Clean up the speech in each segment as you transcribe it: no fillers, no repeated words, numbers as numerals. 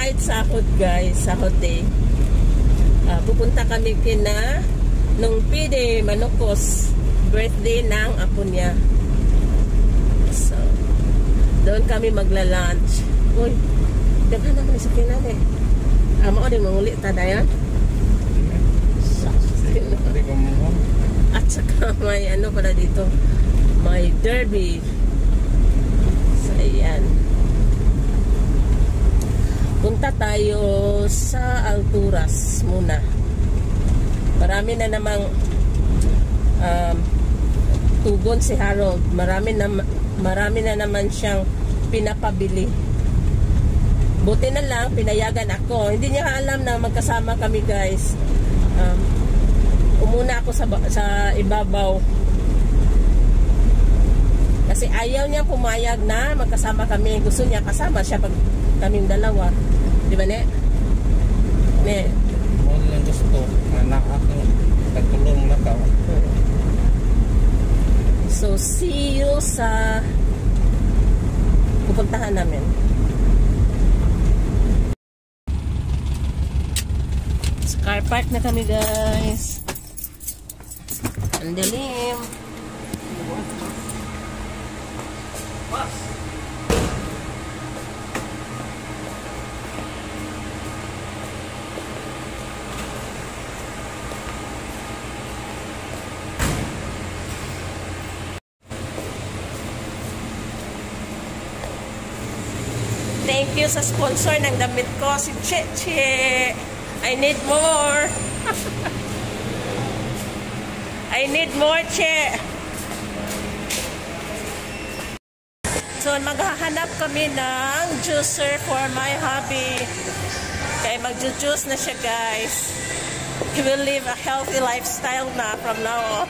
tonight, sahod guys, sahod day. Pupunta kami kina nung Pide Manukos, birthday ng apo niya. So, doon kami magla-lunch. Uy, daghan naman sa kinan eh. Amo din mangulit ta dayan. At saka may ano pala dito, may derby. So, ayan. Punta tayo sa Alturas muna. Marami na namang tugon si Harold. Marami na naman siyang pinapabili. Buti na lang, pinayagan ako. Hindi niya alam na magkasama kami guys. Umuna ako sa ibabaw. Kasi ayaw niya pumayag na magkasama kami. Gusto niya kasama siya pag kaming dalawa. Di ba, Ne? Ne? Mo lang gusto. Anak ako. Tagtulong na ka. So, see you sa pupuntahan namin. Sa car park na kami, guys. Ang dilim. Thank you sa sponsor ng damit ko, si Cheche. I need more. I need more, Che. So, maghahanap kami ng juicer for my hubby. Kaya mag-juice na siya, guys. He will live a healthy lifestyle na from now on.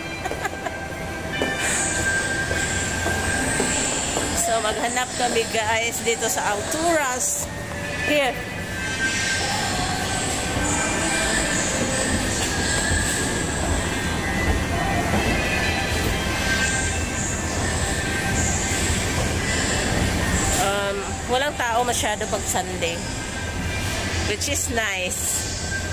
So, maghanap kami, guys, dito sa Alturas. Here. Walang tao masyado pag Sunday, which is nice.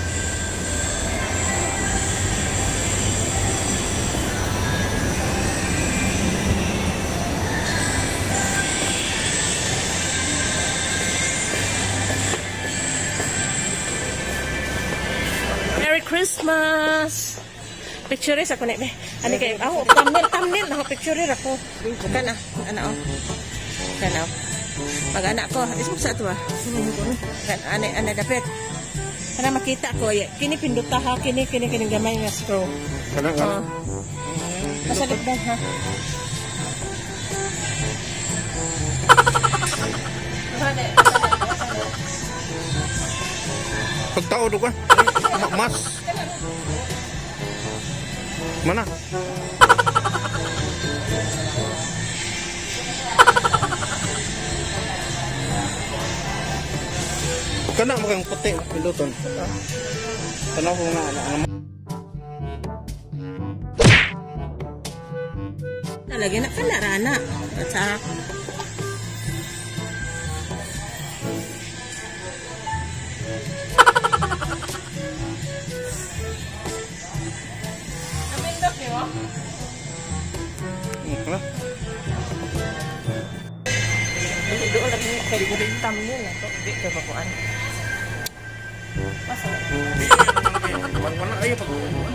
Merry Christmas! Picture ako na eh. Ano kayo? Ako, thumbnail. Ako, picture ako. Kana, ano, kana. Pag-anak ko, isip sa ito ah. Ano dapat? Para makita ko, kini pinduta ha, kini gamay nga screw. Kana. Masalit ba ha? Pagtao do ka? Mas. Mana? Kana mo kang puti pinduton. Tanaw ko nga Lagi na kana rana. Sarap. Napindot niyo? Hala. Doon lagi kay hitam nila to. Di ka pakuan. Masa. Mana ayo pag-uwan.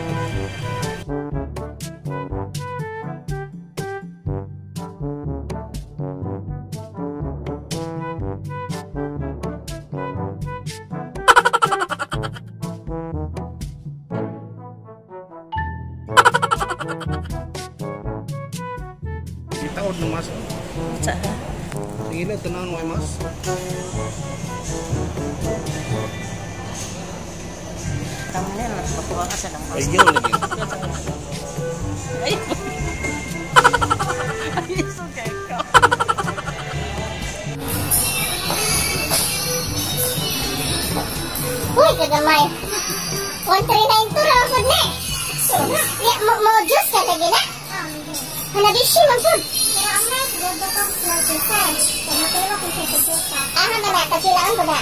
Itaod ng mas. Sa. Sige na tanaw mo ay mas. Thumbnail na pakuha ka sa lang. Ayaw lagi. Ay. Ay, so ka. Uy, kagamay. 139 to raw po na. Mo juice ka lagi na. Hanabishi man po. Pero ang mas, ganda kang flavor. Kaya matulog ko sa Aha na na, kasilaan ko na.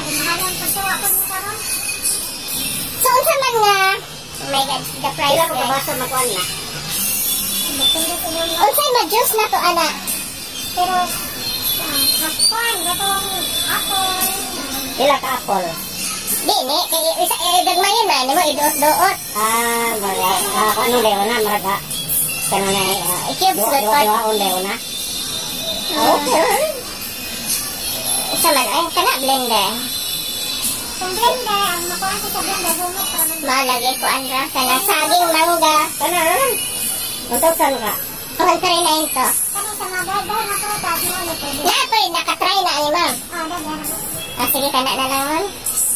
So, unsa man nga, oh my God, the price Kailan ko guys. kabasa makuan na. Unsay ma-juice na to, anak? Pero, pila ka apple? Di, ni, isa, dagmayan na, ni mo, iduot-duot. Maraga. Ano lewa na, maraga. Kano na, I-cubes good part. Dua lewa na. Okay. Isa man, ay, kana, blender. Kung blender, ang makuha ko sa blender, humot para man. Malagay ko, Andra, kana, saging mangga. Kana, Untok saan ka? 139 to. Kani sa mga dahil na prutas mo ulit pwede. Napoy, nakatry na, ay, ma'am. Dahil. Sige, kana na lang, ma'am.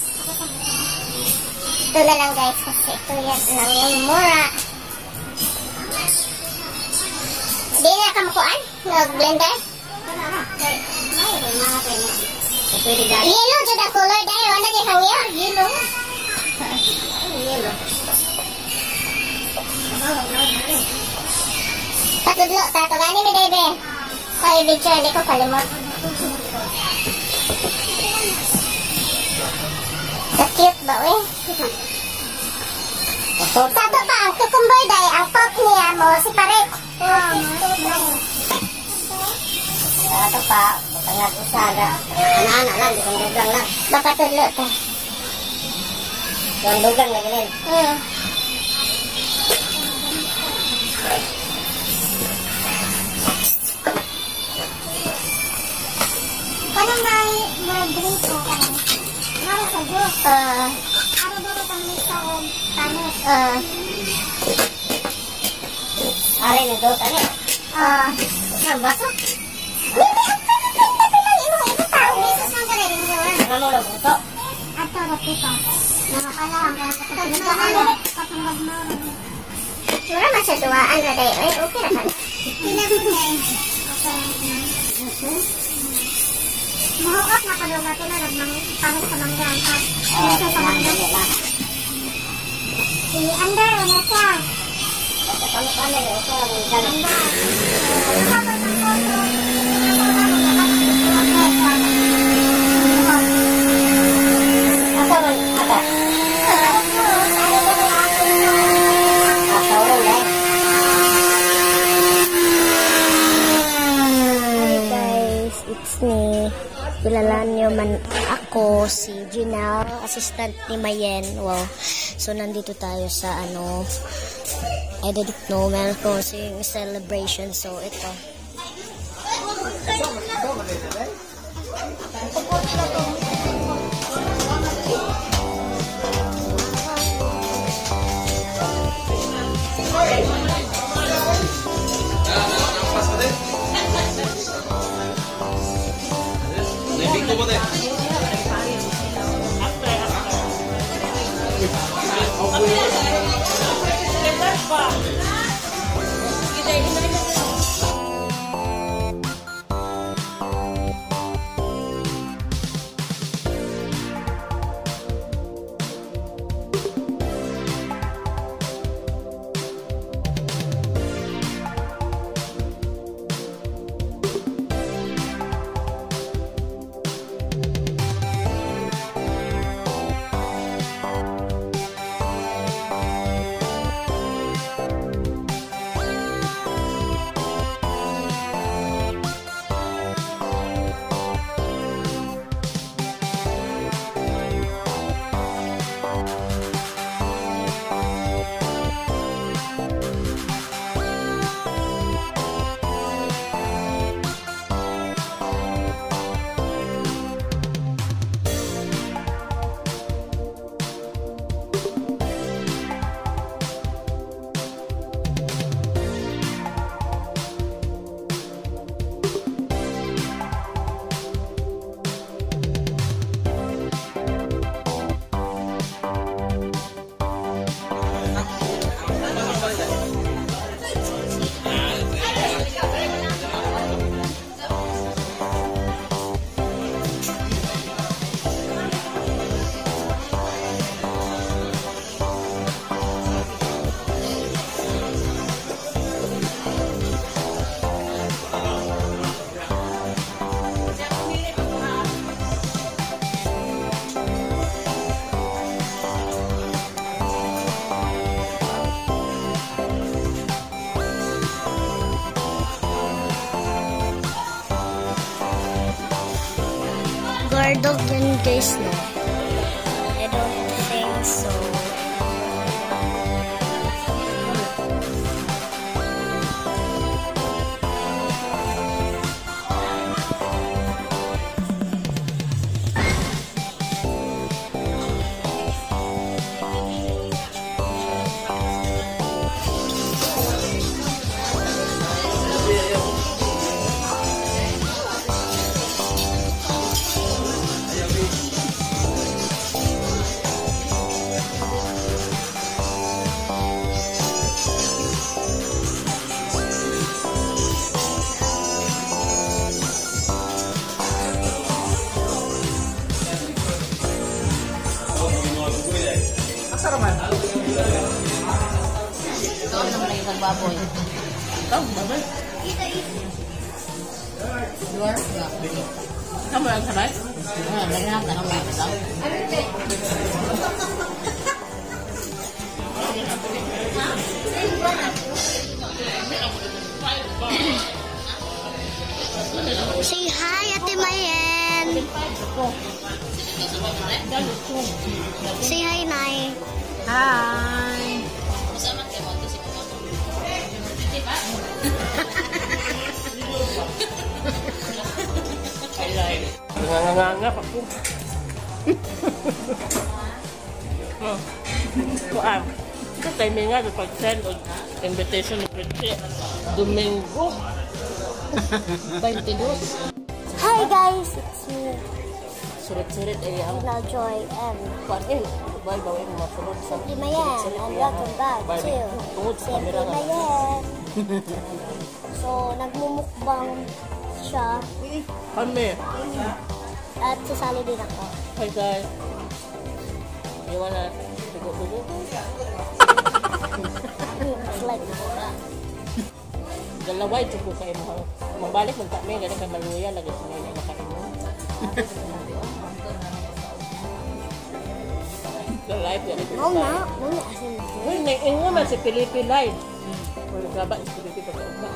Ito na lang, guys, kasi ito yan lang yung mura. Di na kamukuan? Nag-blender? Pwede dahil. Yellow, dyan ang color, dahil wala di hangyo. Yellow. Patudlo, tato gani mi, bebe. Kaya video, hindi ko kalimot. So cute ba, we? Sato pa, ang cucumber day, ang pop niya mo, si Paret. Ito pa, bukangat usaga. Anak-anak lang, di kong dugang lang. Mapatudlo ta. Kung dugang na gilin. Paano mag-drink ko ka? Mara sa Diyos. Araw-araw kang lisa o tanis. Ari na doon, tani. Ang baso. Ano mo lang ito? Ato, rapito. Nakakalam, nakakalam. Mura masaduaan na dayo. Eh, okay na ka. Mahukap na kadunga tinarag ng pares sa manggang at Ah, isa sa manggang. Si Ander, ano siya? Paano yun? Ito ang galang. Tapos ang photo. Asa man? Ata? Asa ulo, eh. Hi guys, it's me. Kilala niyo man ako, si Gina, assistant ni Mayen. Wow. So, nandito tayo sa I didn't know, meron ko kasing celebration. So, ito. guard dog yan guys, no? I don't think so. Baboy. Baboy. Luar? Kamu yang sabay? Lagi na tanong lang ito. Say hi, Ate Mayen. Say hi, Nay. Hi. Nanganganga ako. Kuan. Sa timing nga pag-send og invitation ni Prince Domingo. 22. Hi guys, it's me, Sulit-sulit ay ang Gina Joy, and kuan bye bawin mo masulod sa Ate Mayen, and welcome back to tungod sa Ate kamera nga. Mayen. So, nagmumukbang siya Kami. at sasali din ako. Hi guys. You wanna dugo-dugo? It's like, Dalaway ito ko kayo mo. Mabalik mo kami, ganun ka maluya, lagi sa nila makainom. The live, ganun ko. oo nga, muna asin na. Uy, naiingo man si Felipe Live. Uy, gaba si Felipe pagkauma.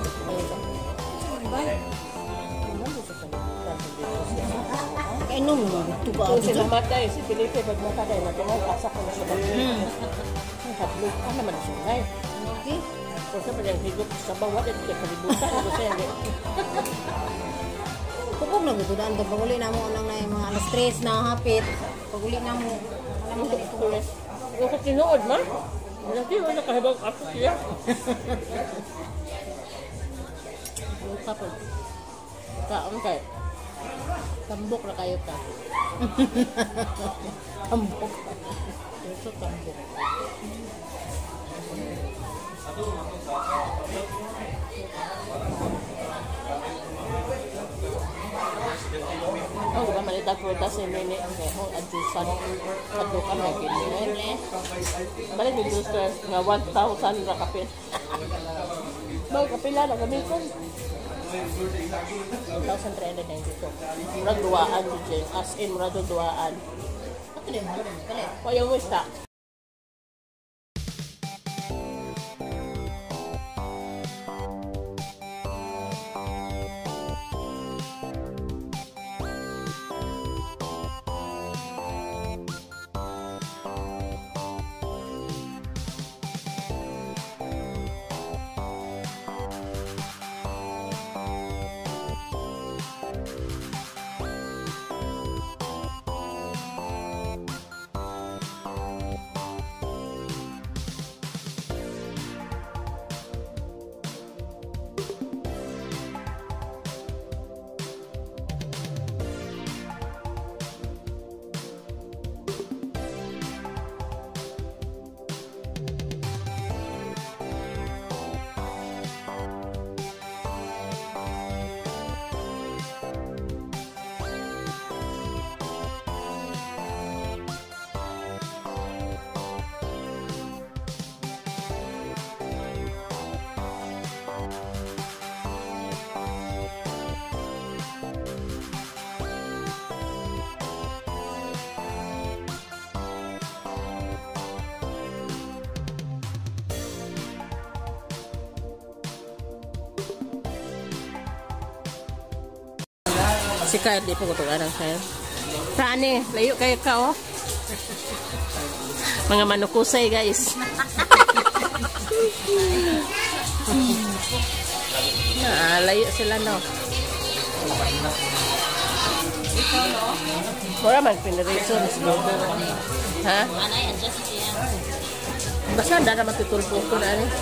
Kainom mo. Tuba Kung sila matay, si Felipe pag matay, matungay, asak ko na siya. Ang hablog ka naman na siya. Okay. Kung sa pag higop sa bawat, at kalibutan, ako siya. Pupog na gududaan to. Pag uli na mo anang na yung mga alas 3 na hapit. Pag uli na mo. Alam mo ganito. Yung sa tinuod, ma? Hindi, wala kahibang ako siya. Yung kapag. Kaon kayo. Tambok na kayo ka. Tambok. Ito tambok. Oh, bukan malita fruta si Mini. Oh, adjusan. Satu kan lagi ni. Balik di juicer nga 1,000 ra kapit. Bago kapila na kami ko. 1,392. Murag duaan di as in murag duaan. Kaya mo ista. Si Kyle, di po ko ito anang Kyle. Saan eh? Layo kayo ka, oh. Mga manukusay, guys. Layo sila, no? Mura man pinirison. Ha? Basta dara matutulpo ko na rin.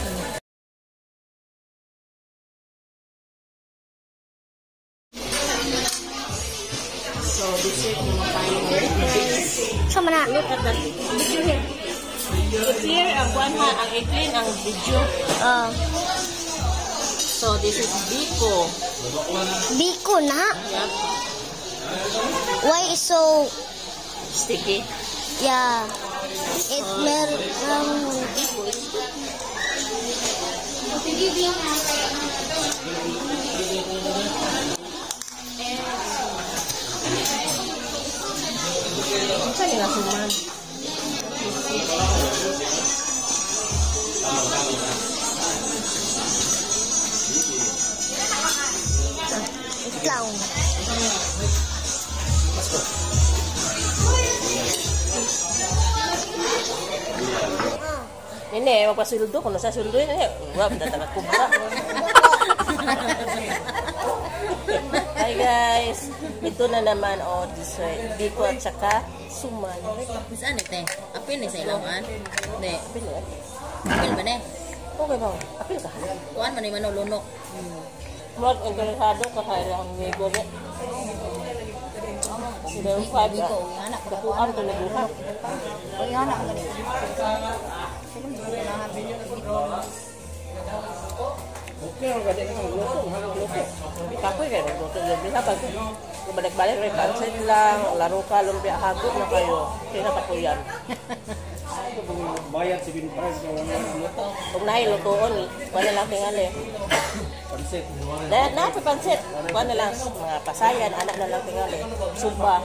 So, this is yung final. Sama na. Look at that. Video here. Here, ang buwan ha, ang i-clean ang video. So, this is Biko. Biko na. Yep. Why is so... Sticky. Yeah. It Saan yung asuman? clown. Ini, magpasuldo. Kung nasa suldo yun, wala, datangat kubra. Hi guys! Ito na naman, dessert. Biko at saka suman. Saan ito? Apil ni sa ilawan? Hindi. Apil eh? Apil ba na? Okay ba? Apil ka? Kuhaan man yung manulunok. Mag interesado ka kaya lang may gobe. Pero 5 ka. Dakuan ka nabuhat. O yan ako ganito. Okay, ang ganda ng luto. Kapoy kayo nagluto. Bisa pag balik-balik rin pansit lang, laro ka, lumpia, hagot na kayo. Kaya pa po yan. Bayad si Bin Price ng luto. Kung nahilutoon, wala lang tingali. Pansit. Na pansit. Wala lang mga pasayan, anak na lang tingali. Sumba.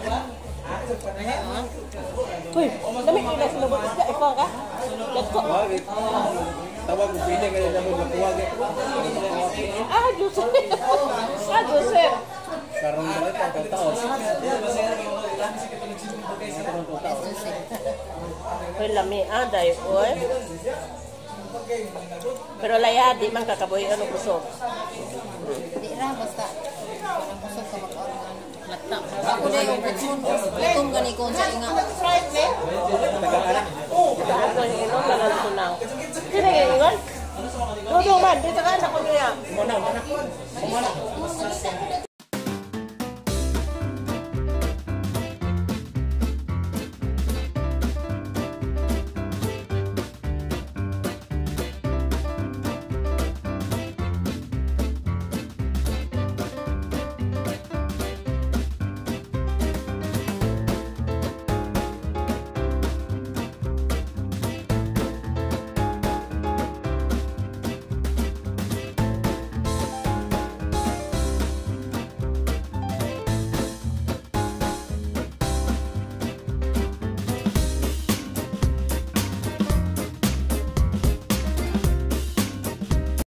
Uy, dami kayo na sinubot. Ikaw ka? Let's go. Tawag ko pili kayo na mo makuwag. Joseph. Joseph. Karong balik ang taon. Uy, lami. Day. Uy. Pero laya, di man kakaboy ano kusog. Di ra, basta. Parang kusog ka mag-organ. Laptop. Ako na yung itong ganikon sa inga. Ako yung inom, lalang tunang. Sino yung inom? Dudong man, dito ka, nakunya. Mana.